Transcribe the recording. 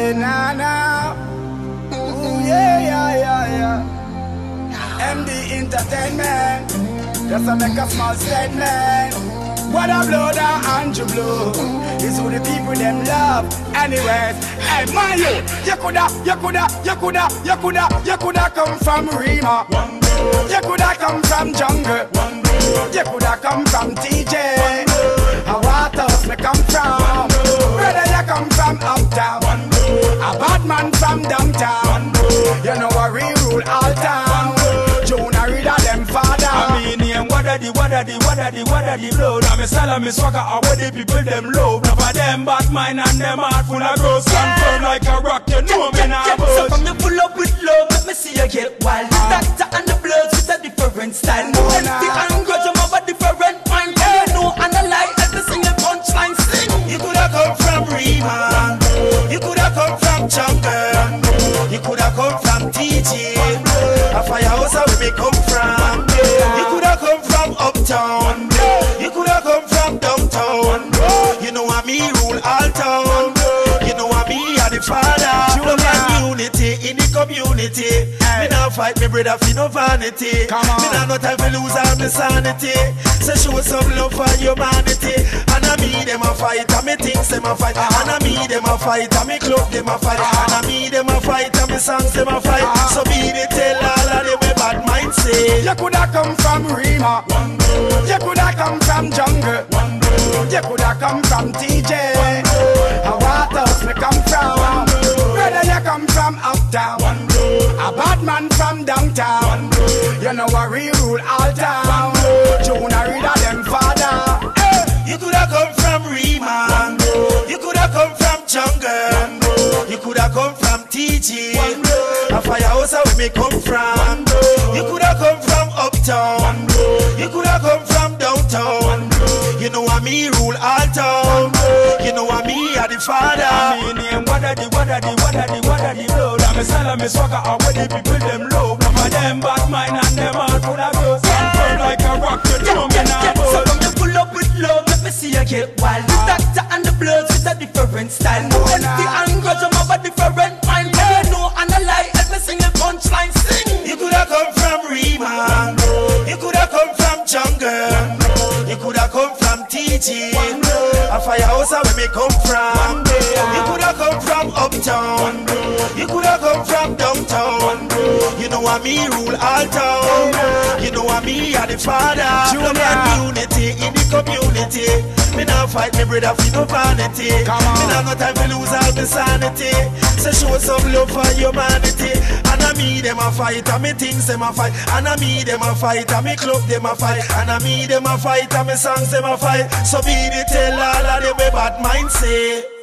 nah, nah. Ooh, yeah. MD Entertainment, just to make a small statement. What a blow down Andrew Blue is who the people them love. Anyways, hey my you coulda come from Rima. You coulda come from Jungle. You coulda come from TJ. What else me come from? Brother, you come from uptown. A bad man from downtown. You know I rule all town. Jonah Reader them father. I mean him what are the blood. I'm a style and me swagger how the people them love. Now for them bad mind and them heart full of ghosts. Confirm like a rock, you know me now. So come you full up with love, let me see you get wild. The doctor and the bloods with a different style. Empty and grudge, I'm of a different mind. You know and I like every single punchline sing. You coulda come from Rima. You coulda come from Jungle. You coulda come from TG. A firehouse where we come from. You coulda come from uptown. You coulda come from downtown. You know I me rule all town. You know I me are the father. Love and unity in the community. Me now fight me brother for no vanity. Me now no time for lose all my sanity. So show some love for humanity. And I me them a fight, and me things them a fight. And I me them a fight, and me club them a fight. And I me them a fight, and me songs them a fight. So be the tell all of them a bad mind say. You coulda come from Rima. You coulda come from Jungle. You coulda come from TJ. What else me come from? Brother, you come from uptown. A bad man from downtown. You know I rule all town. Jonah Reader them father. You coulda come from Rima. You coulda come from Jungle. You coulda come from TG. A firehouse where me come from. You coulda come from uptown. You coulda come from downtown. You know I me rule all town. You know I me are the father. I mean him what are the blood. I'm a style and me swagger how the people them love. Now for them bad mind and them heart full of ghosts. Confirm like a rock, you know me now. So come you full up with love, let me see you get wild. The doctor and the bloods with a different style. Empty and grudge, I'm of a different mind. You know and I like every single punchline sing. You coulda come from Rima. You coulda come from Jungle. You coulda come from TG. A firehouse where me come from. You coulda come from uptown. You coulda come from downtown. You know I me rule all town. You know I me are the father. Love and unity in the community. Me now fight me brother for no vanity. Me now no time for lose all my sanity. So show some love for humanity. And I me them a fight, and me things them a fight. And I me them a fight, and me club them a fight. And I me them a fight, and me songs them a fight. So be the tell all of them a bad mind say.